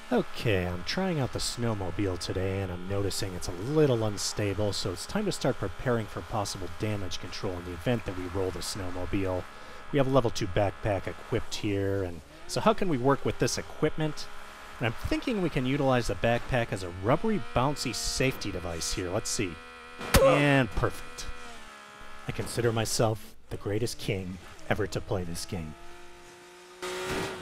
Okay, I'm trying out the Snowmobile today and I'm noticing it's a little unstable, so it's time to start preparing for possible damage control in the event that we roll the Snowmobile. We have a level 2 backpack equipped here, and so how can we work with this equipment? And I'm thinking we can utilize the backpack as a rubbery, bouncy safety device here. Let's see. And perfect. I consider myself the greatest king ever to play this game.